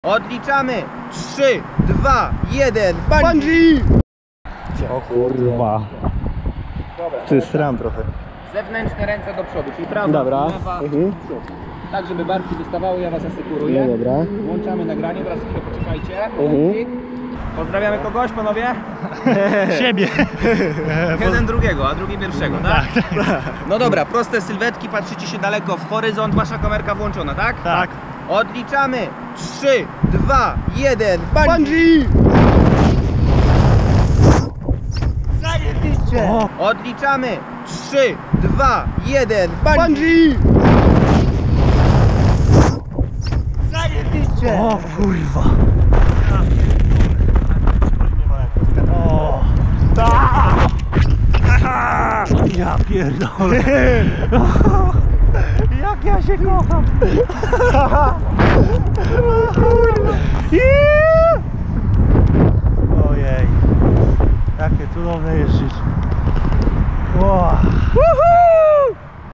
Odliczamy 3, 2, 1, bungee! O kurwa. Dobra. To jest ram trochę. Zewnętrzne ręce do przodu, czyli prawa, Dobra. lewa, przód. Tak, żeby barki wystawały, ja was asekuruję. No dobra. Włączamy nagranie, teraz chwilę poczekajcie. Pozdrawiamy kogoś, panowie? Siebie. Jeden drugiego, a drugi pierwszego, tak? No dobra, proste sylwetki, patrzycie się daleko w horyzont, wasza kamerka włączona, tak? Tak. Odliczamy 3, 2, 1, Bungee! Zajebiście! Odliczamy 3, 2, 1, Bungee! Zajebiście! O kurwa. O. Ja pierdolę. Jak ja się kocham. Ojej. Jakie cudowne jest życie. Wow.